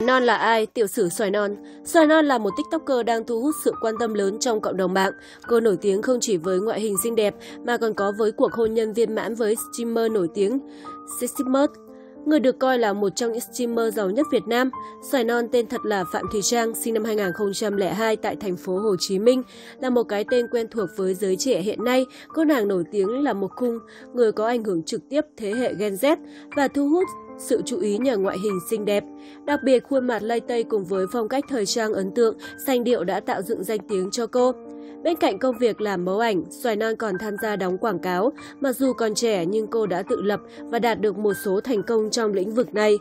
Non là ai? Tiểu sử Xoài Non. Xoài Non là một TikToker đang thu hút sự quan tâm lớn trong cộng đồng mạng. Cô nổi tiếng không chỉ với ngoại hình xinh đẹp mà còn có với cuộc hôn nhân viên mãn với streamer nổi tiếng Sexymus, người được coi là một trong những streamer giàu nhất Việt Nam. Xoài Non tên thật là Phạm Thùy Trang, sinh năm 2002 tại thành phố Hồ Chí Minh, là một cái tên quen thuộc với giới trẻ hiện nay. Cô nàng nổi tiếng là một khung người có ảnh hưởng trực tiếp thế hệ Gen Z và thu hút sự chú ý nhờ ngoại hình xinh đẹp. Đặc biệt, khuôn mặt lây tây cùng với phong cách thời trang ấn tượng, sành điệu đã tạo dựng danh tiếng cho cô. Bên cạnh công việc làm mẫu ảnh, Xoài Non còn tham gia đóng quảng cáo. Mặc dù còn trẻ nhưng cô đã tự lập và đạt được một số thành công trong lĩnh vực này.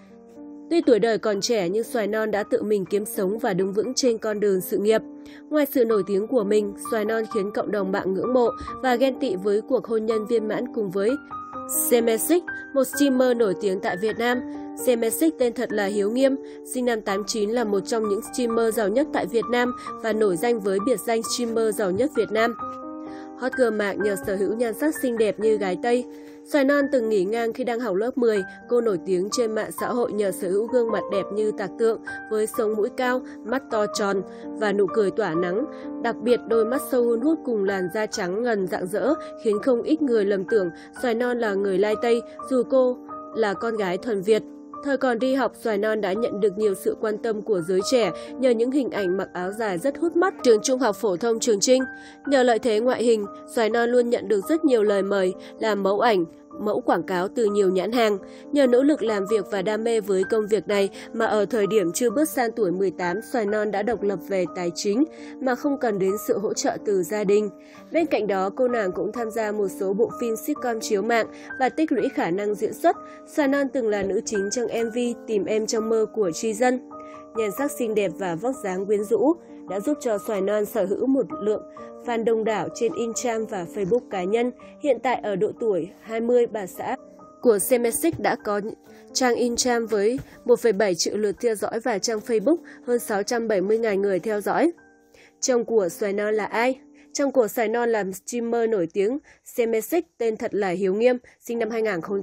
Tuy tuổi đời còn trẻ nhưng Xoài Non đã tự mình kiếm sống và đứng vững trên con đường sự nghiệp. Ngoài sự nổi tiếng của mình, Xoài Non khiến cộng đồng mạng ngưỡng mộ và ghen tị với cuộc hôn nhân viên mãn cùng với Sexymus, một streamer nổi tiếng tại Việt Nam. Sexymus tên thật là Hiếu Nghiêm, sinh năm 89, là một trong những streamer giàu nhất tại Việt Nam và nổi danh với biệt danh streamer giàu nhất Việt Nam. Hot girl mạng nhờ sở hữu nhan sắc xinh đẹp như gái Tây. Xoài Non từng nghỉ ngang khi đang học lớp 10, cô nổi tiếng trên mạng xã hội nhờ sở hữu gương mặt đẹp như tạc tượng với sống mũi cao, mắt to tròn và nụ cười tỏa nắng. Đặc biệt, đôi mắt sâu hun hút cùng làn da trắng ngần rạng rỡ khiến không ít người lầm tưởng Xoài Non là người Lai Tây dù cô là con gái thuần Việt. Thời còn đi học, Xoài Non đã nhận được nhiều sự quan tâm của giới trẻ nhờ những hình ảnh mặc áo dài rất hút mắt trường Trung học phổ thông Trường Chinh. Nhờ lợi thế ngoại hình, Xoài Non luôn nhận được rất nhiều lời mời làm mẫu ảnh, mẫu quảng cáo từ nhiều nhãn hàng. Nhờ nỗ lực làm việc và đam mê với công việc này mà ở thời điểm chưa bước sang tuổi 18, Xoài Non đã độc lập về tài chính mà không cần đến sự hỗ trợ từ gia đình. Bên cạnh đó, cô nàng cũng tham gia một số bộ phim sitcom chiếu mạng và tích lũy khả năng diễn xuất. Xoài Non từng là nữ chính trong MV Tìm Em Trong Mơ của Tri Dân. Nhan sắc xinh đẹp và vóc dáng quyến rũ đã giúp cho Xoài Non sở hữu một lượng fan đông đảo trên Instagram và Facebook cá nhân. Hiện tại ở độ tuổi 20, bà xã của Sexymus đã có trang Instagram với 1,7 triệu lượt theo dõi và trang Facebook hơn 670.000 người theo dõi. Chồng của Xoài Non là ai? Chồng của Xoài Non là streamer nổi tiếng Sexymus, tên thật là Hiếu Nghiêm, sinh năm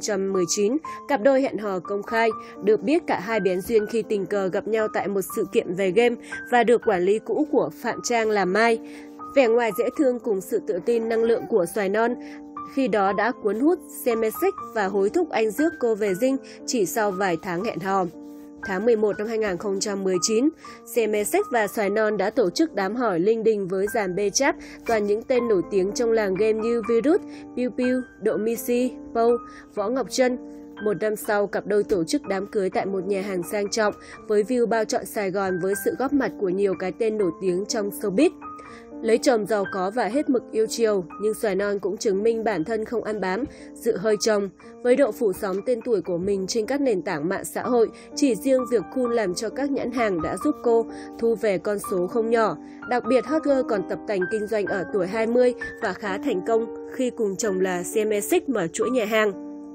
2019. Cặp đôi hẹn hò công khai, được biết cả hai bén duyên khi tình cờ gặp nhau tại một sự kiện về game và được quản lý cũ của Phạm Trang làm Mai. Vẻ ngoài dễ thương cùng sự tự tin năng lượng của Xoài Non khi đó đã cuốn hút Sexymus và hối thúc anh rước cô về dinh chỉ sau vài tháng hẹn hò. Tháng 11 năm 2019, Sexymus và Xoài Non đã tổ chức đám hỏi linh đình với dàn B-Chap, toàn những tên nổi tiếng trong làng game như Virus, Piu Piu, Độ Missy, Pou, Võ Ngọc Trân. Một năm sau, cặp đôi tổ chức đám cưới tại một nhà hàng sang trọng với view bao trọn Sài Gòn với sự góp mặt của nhiều cái tên nổi tiếng trong showbiz. Lấy chồng giàu có và hết mực yêu chiều, nhưng Xoài Non cũng chứng minh bản thân không ăn bám, dự hơi chồng. Với độ phủ sóng tên tuổi của mình trên các nền tảng mạng xã hội, chỉ riêng việc cool làm cho các nhãn hàng đã giúp cô thu về con số không nhỏ. Đặc biệt, hot girl còn tập tành kinh doanh ở tuổi 20 và khá thành công khi cùng chồng là Sexymus mở chuỗi nhà hàng.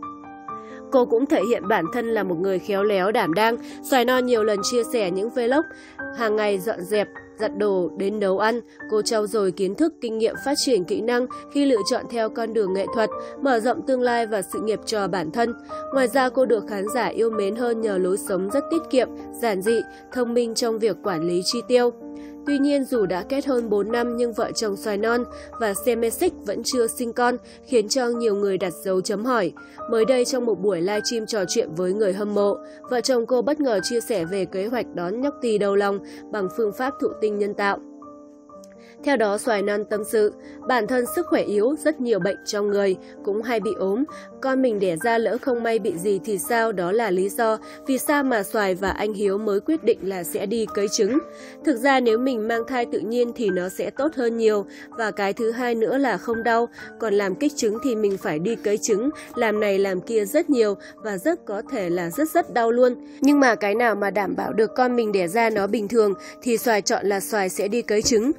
Cô cũng thể hiện bản thân là một người khéo léo đảm đang. Xoài Non nhiều lần chia sẻ những vlog hàng ngày dọn dẹp, giặt đồ đến nấu ăn. Cô trau dồi kiến thức, kinh nghiệm, phát triển kỹ năng khi lựa chọn theo con đường nghệ thuật, mở rộng tương lai và sự nghiệp cho bản thân. Ngoài ra, cô được khán giả yêu mến hơn nhờ lối sống rất tiết kiệm, giản dị, thông minh trong việc quản lý chi tiêu. Tuy nhiên, dù đã kết hôn 4 năm nhưng vợ chồng Xoài Non và Sexymus vẫn chưa sinh con, khiến cho nhiều người đặt dấu chấm hỏi. Mới đây, trong một buổi livestream trò chuyện với người hâm mộ, vợ chồng cô bất ngờ chia sẻ về kế hoạch đón nhóc tì đầu lòng bằng phương pháp thụ tinh nhân tạo. Theo đó, Xoài Non tâm sự, bản thân sức khỏe yếu, rất nhiều bệnh trong người, cũng hay bị ốm. Con mình đẻ ra lỡ không may bị gì thì sao, đó là lý do vì sao mà Xoài và anh Hiếu mới quyết định là sẽ đi cấy trứng. Thực ra nếu mình mang thai tự nhiên thì nó sẽ tốt hơn nhiều, và cái thứ hai nữa là không đau. Còn làm kích trứng thì mình phải đi cấy trứng, làm này làm kia rất nhiều và rất có thể là rất đau luôn. Nhưng mà cái nào mà đảm bảo được con mình đẻ ra nó bình thường thì Xoài chọn là Xoài sẽ đi cấy trứng. Trước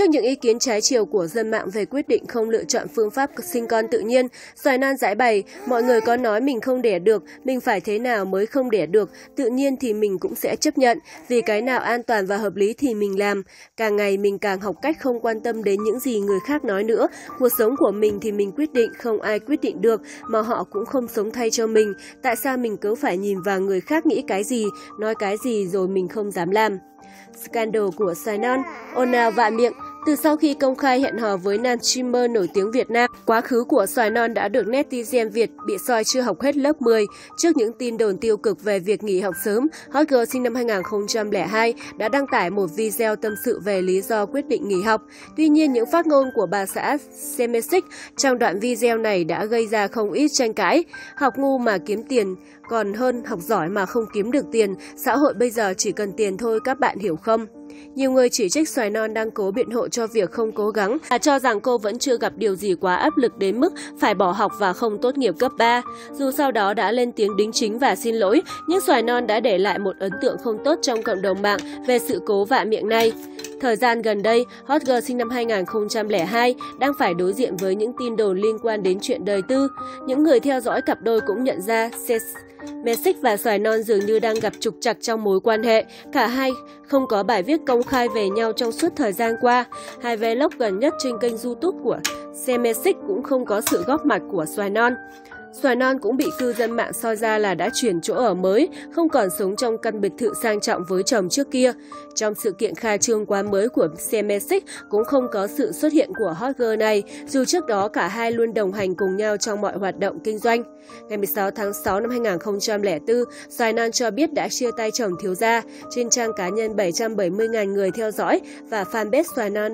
Trước những ý kiến trái chiều của dân mạng về quyết định không lựa chọn phương pháp sinh con tự nhiên, Xoài Non giải bày, mọi người có nói mình không đẻ được, mình phải thế nào mới không đẻ được, tự nhiên thì mình cũng sẽ chấp nhận, vì cái nào an toàn và hợp lý thì mình làm. Càng ngày mình càng học cách không quan tâm đến những gì người khác nói nữa, cuộc sống của mình thì mình quyết định, không ai quyết định được, mà họ cũng không sống thay cho mình. Tại sao mình cứ phải nhìn vào người khác nghĩ cái gì, nói cái gì rồi mình không dám làm. Scandal của Xoài Non, ồn ào vạ miệng. Từ sau khi công khai hẹn hò với nam streamer nổi tiếng Việt Nam, quá khứ của Xoài Non đã được netizen Việt bị soi chưa học hết lớp 10. Trước những tin đồn tiêu cực về việc nghỉ học sớm, hot girl sinh năm 2002 đã đăng tải một video tâm sự về lý do quyết định nghỉ học. Tuy nhiên, những phát ngôn của bà xã Semesic trong đoạn video này đã gây ra không ít tranh cãi. Học ngu mà kiếm tiền còn hơn học giỏi mà không kiếm được tiền. Xã hội bây giờ chỉ cần tiền thôi, các bạn hiểu không? Nhiều người chỉ trích Xoài Non đang cố biện hộ cho việc không cố gắng và cho rằng cô vẫn chưa gặp điều gì quá áp lực đến mức phải bỏ học và không tốt nghiệp cấp 3. Dù sau đó đã lên tiếng đính chính và xin lỗi, nhưng Xoài Non đã để lại một ấn tượng không tốt trong cộng đồng mạng về sự cố vạ miệng này. Thời gian gần đây, hot girl sinh năm 2002 đang phải đối diện với những tin đồn liên quan đến chuyện đời tư. Những người theo dõi cặp đôi cũng nhận ra Semesic và Xoài Non dường như đang gặp trục trặc trong mối quan hệ. Cả hai không có bài viết công khai về nhau trong suốt thời gian qua. Hai vlog gần nhất trên kênh YouTube của Semesic cũng không có sự góp mặt của Xoài Non. Xoài Non cũng bị cư dân mạng soi ra là đã chuyển chỗ ở mới, không còn sống trong căn biệt thự sang trọng với chồng trước kia. Trong sự kiện khai trương quán mới của Semesic cũng không có sự xuất hiện của hot girl này, dù trước đó cả hai luôn đồng hành cùng nhau trong mọi hoạt động kinh doanh. Ngày 16 tháng 6 năm 2004, Xoài Non cho biết đã chia tay chồng thiếu gia. Trên trang cá nhân 770.000 người theo dõi và fanpage Xoài Non,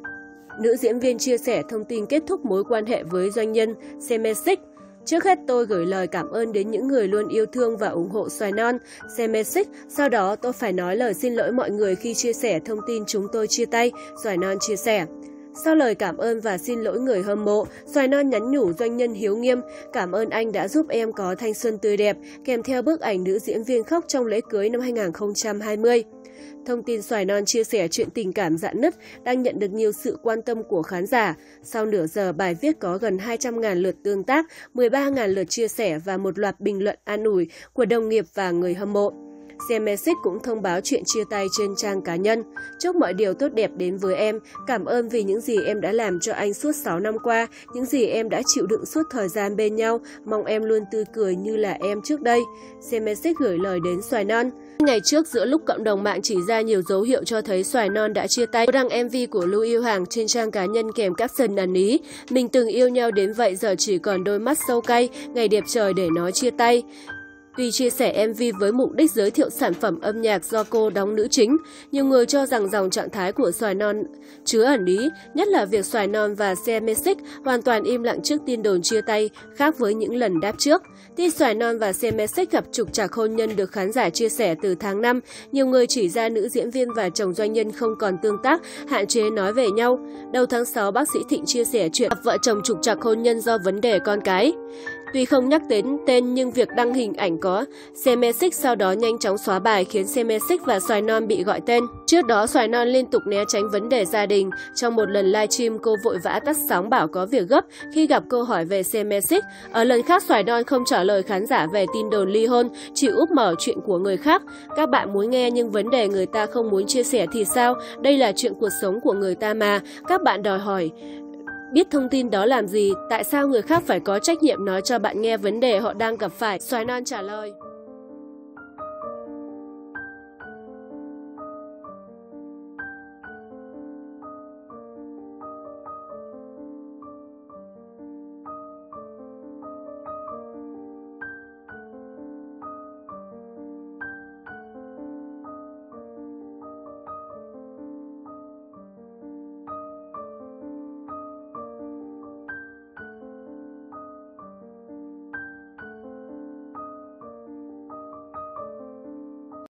nữ diễn viên chia sẻ thông tin kết thúc mối quan hệ với doanh nhân Semesic. Trước hết tôi gửi lời cảm ơn đến những người luôn yêu thương và ủng hộ Xoài Non, Semesic. Sau đó tôi phải nói lời xin lỗi mọi người khi chia sẻ thông tin chúng tôi chia tay, Xoài Non chia sẻ. Sau lời cảm ơn và xin lỗi người hâm mộ, Xoài Non nhắn nhủ doanh nhân Hiếu Nghiêm, cảm ơn anh đã giúp em có thanh xuân tươi đẹp, kèm theo bức ảnh nữ diễn viên khóc trong lễ cưới năm 2020. Thông tin Xoài Non chia sẻ chuyện tình cảm rạn nứt đang nhận được nhiều sự quan tâm của khán giả. Sau nửa giờ, bài viết có gần 200.000 lượt tương tác, 13.000 lượt chia sẻ và một loạt bình luận an ủi của đồng nghiệp và người hâm mộ. Semesic cũng thông báo chuyện chia tay trên trang cá nhân. Chúc mọi điều tốt đẹp đến với em. Cảm ơn vì những gì em đã làm cho anh suốt 6 năm qua, những gì em đã chịu đựng suốt thời gian bên nhau. Mong em luôn tươi cười như là em trước đây. Semesic gửi lời đến Xoài Non. Ngày trước, giữa lúc cộng đồng mạng chỉ ra nhiều dấu hiệu cho thấy Xoài Non đã chia tay, cô đăng MV của Lưu Yêu Hàng trên trang cá nhân kèm caption ẩn ý: mình từng yêu nhau đến vậy giờ chỉ còn đôi mắt sâu cay, ngày đẹp trời để nói chia tay. Tuy chia sẻ MV với mục đích giới thiệu sản phẩm âm nhạc do cô đóng nữ chính, nhiều người cho rằng dòng trạng thái của Xoài Non chứa ẩn ý, nhất là việc Xoài Non và Semesic hoàn toàn im lặng trước tin đồn chia tay, khác với những lần đáp trước. Tin Xoài Non và Semesic gặp trục trặc hôn nhân được khán giả chia sẻ từ tháng 5, nhiều người chỉ ra nữ diễn viên và chồng doanh nhân không còn tương tác, hạn chế nói về nhau. Đầu tháng 6, bác sĩ Thịnh chia sẻ chuyện vợ chồng trục trặc hôn nhân do vấn đề con cái. Tuy không nhắc đến tên nhưng việc đăng hình ảnh có Semesic sau đó nhanh chóng xóa bài khiến Semesic và Xoài Non bị gọi tên. Trước đó, Xoài Non liên tục né tránh vấn đề gia đình. Trong một lần livestream, cô vội vã tắt sóng bảo có việc gấp khi gặp câu hỏi về Semesic. Ở lần khác, Xoài Non không trả lời khán giả về tin đồn ly hôn, chỉ úp mở chuyện của người khác. Các bạn muốn nghe nhưng vấn đề người ta không muốn chia sẻ thì sao? Đây là chuyện cuộc sống của người ta mà. Các bạn đòi hỏi biết thông tin đó làm gì? Tại sao người khác phải có trách nhiệm nói cho bạn nghe vấn đề họ đang gặp phải? Xoài Non trả lời.